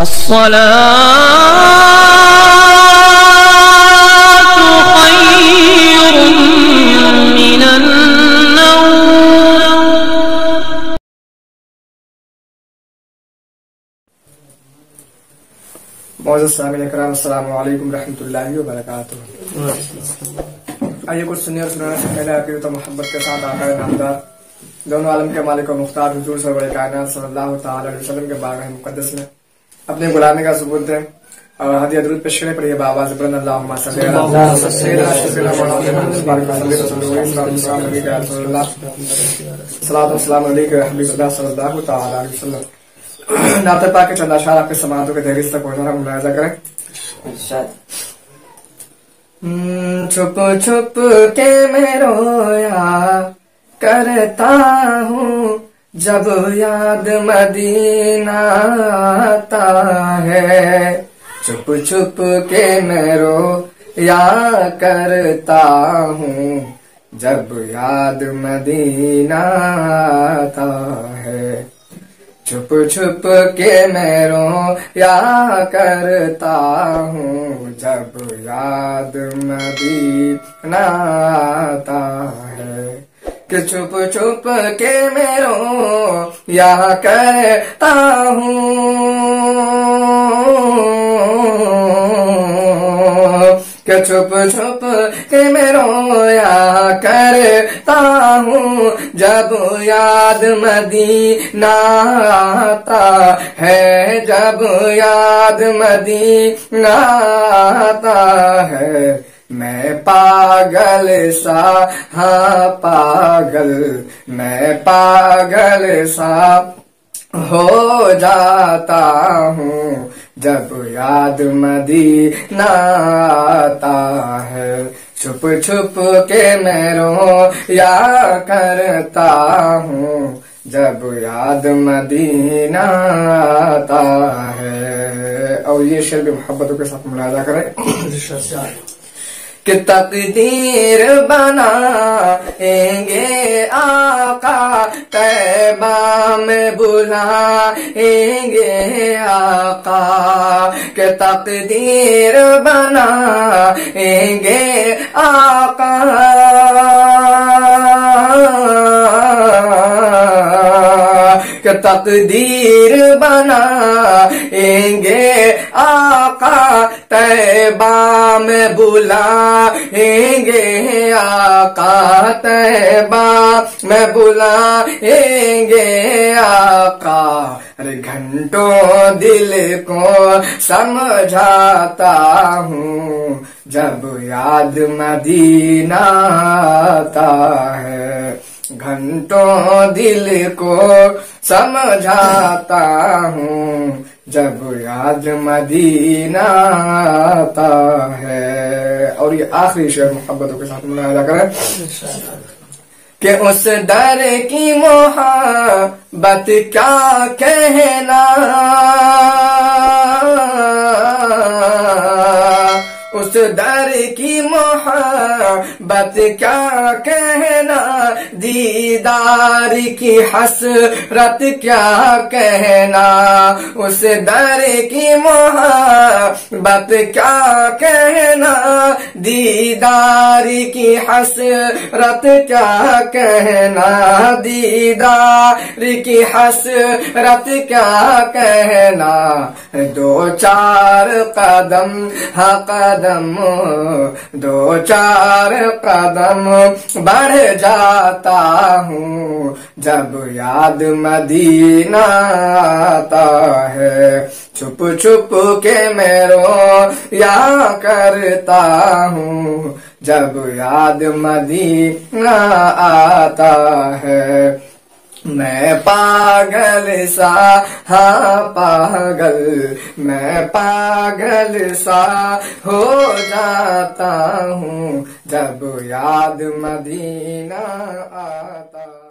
अस्सलातु खैरुम मिनन नौम। मौजूद सामीन इकराम, अस्सलामु अलैकुम रहमतुल्लाहि व बरकातुहू। आइए कुछ सुनिए और सुनाने से पहले आपकी तो मोहब्बत के साथ आका नामदार दोनों आलम के मालिक और मुख्तार हुजूर सरवर कायनात सल्लल्लाहु ताला अलैहि वसल्लम के बारगाह मुक़द्दस में अपने गुलामी का सबूत दें और हदिया दुरूद पेश करने पर यह बाबा से बुलंद अल्लाहुम्मा सल्ली अला सय्यिदिना सल्लल्लाहु अलैहि वसल्लम। नाते पाक के चंद अशार आपके समातों के दहलीज तक पहुंचाना मुलाहिजा करें। छुप छुप के मैं रोया करता हूँ जब याद मदीना आता है। छुप छुप के मैं रोया करता हूँ जब याद मदीना आता है। छुप छुप के मैं रोया करता हूँ जब याद मदीना आता है। कि छुप छुप के मैं रोया करता हूँ कि छुप छुप के मैं रोया करता हूँ जब याद मदीना आता है। जब याद मदीना आता है मैं पागल सा, हाँ पागल, मैं पागल सा हो जाता हूँ जब याद मदीना आता है। छुप छुप के मैं रोया करता हूँ जब याद मदीना आता है। और ये शेर भी मोहब्बतों के साथ मुलाहिजा करें कि तकदीर बनाएंगे आका तैबा में बुलाएंगे आका। कि तकदीर बनाएंगे आका कि तकदीर बनाएंगे आका तैबा में बुलाएंगे आका। तैबा में बुलाएंगे आका। अरे घंटों दिल को समझाता हूँ जब याद मदीना आता है। घंटों दिल को समझाता हूँ जब याद मदीना आता है। और ये आखिरी शेर मोहब्बतों के साथ मुलाहिजा करें कि उस डर की मोहब्बत क्या कहना। उस डर की मोहब्बत क्या कहना। दीदार की हसरत क्या कहना। उस डर की मोहब्बत क्या कहना। दीदार की हसरत क्या कहना। दीदार की हसरत क्या कहना। दो चार कदम, हाँ कदम, दो चार कदम बढ़ जाता हूँ जब याद मदीना आता है। छुप छुप के मैं रोया करता हूँ जब याद मदीना आता है। मैं पागल सा, हाँ पागल, मैं पागल सा हो जाता हूँ जब याद मदीना आता।